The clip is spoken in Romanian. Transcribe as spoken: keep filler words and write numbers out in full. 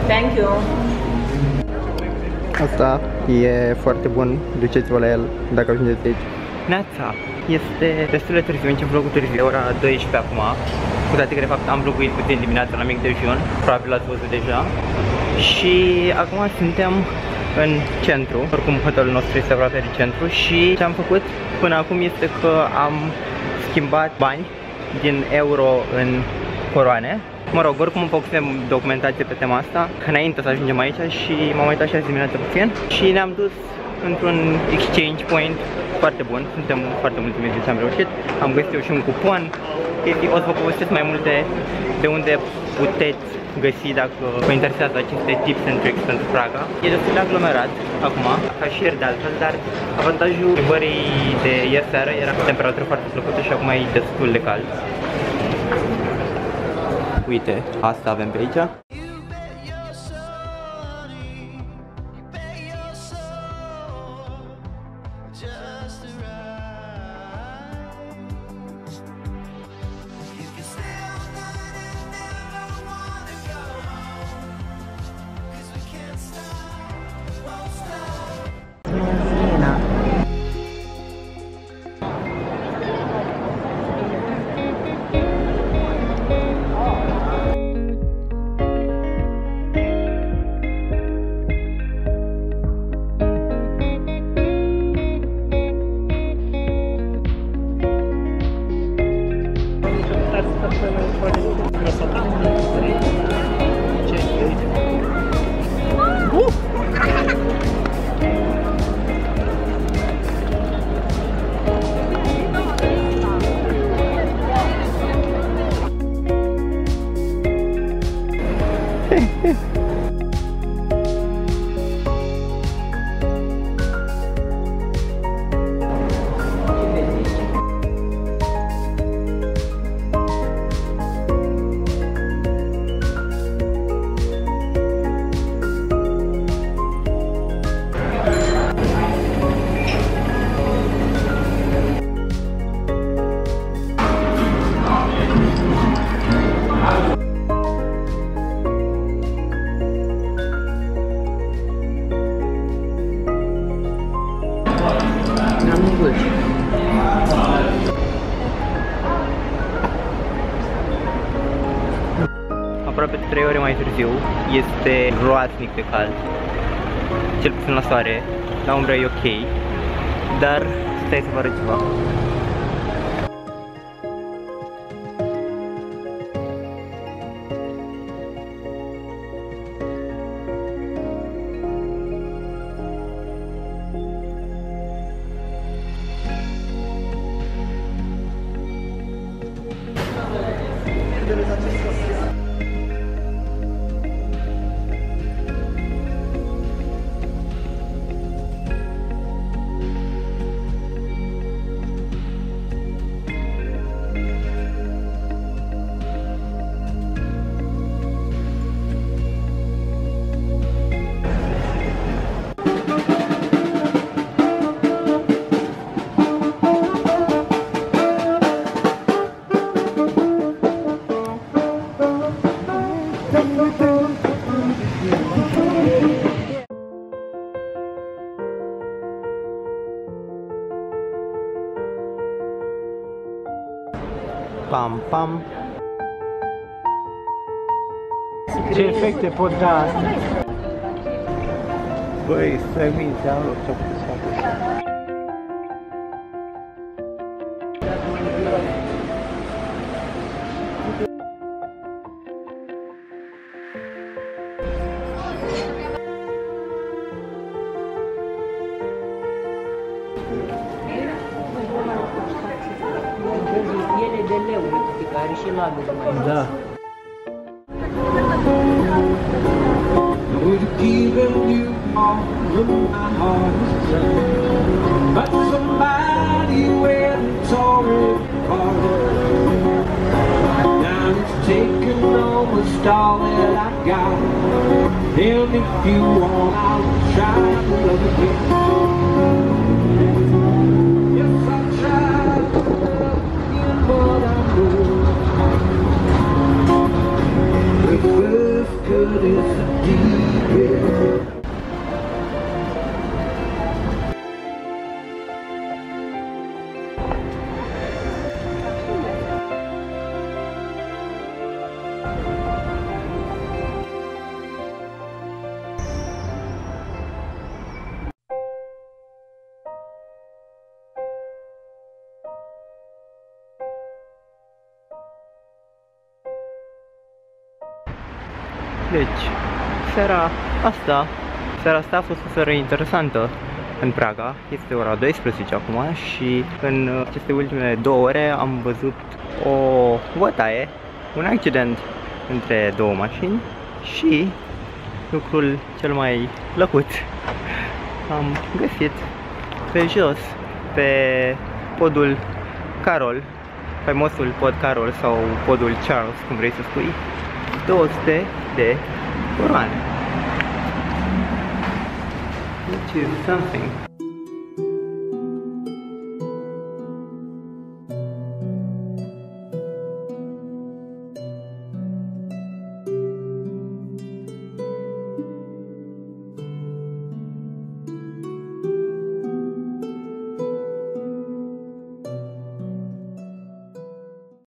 Thank you. Asta e foarte bun, duceți-vă la el dacă ajungeți aici. Neața, este destul de târziu, încep vlogul târziu, ora douăsprezece acum. Cu toate că de fapt am vloguit puțin dimineața la mic dejun, probabil l-ați văzut deja. Și acum suntem în centru, oricum hotelul nostru este aproape de centru. Și ce am făcut până acum este că am schimbat bani din euro în coroane. Mă rog, oricum îmi făcusem documentație pe tema asta înainte să ajungem aici și m-am uitat și azi dimineața puțin și ne-am dus într-un exchange point foarte bun. Suntem foarte mulțumiți de ce am reușit. Am găsit eu și un cupon. O să vă povestesc mai multe de unde puteți găsi dacă vă interesează aceste tips and tricks pentru Praga. E destul de aglomerat acum, ca și ieri de altfel, dar avantajul plimbării de ieri seară era că temperatura foarte plăcută și acum e destul de cald. Uite, asta avem pe aici. Aproape trei ore mai târziu, este groaznic de cald, cel puțin la soare, la umbră e ok, dar stai să vă arăt ceva. Pam, pam. Ce efecte pot da asta? Băi, stai minte, am luat ce-a putut să facă. Ele de leu, care și laguri mai. Da. But somebody went already parted. Now it's taken almost all that I got. And if you want, I'll try to love again. Yes, I'll try to love again, but I know the first good as the deep end. Deci, seara asta, seara asta a fost o seară interesantă în Praga. Este ora douăsprezece acum și în aceste ultime două ore am văzut o bătaie, un accident între două mașini și lucrul cel mai plăcut, am găsit pe jos, pe podul Carol, faimosul pod Carol sau podul Charles, cum vrei să spui, două sute de coroane. Which is something.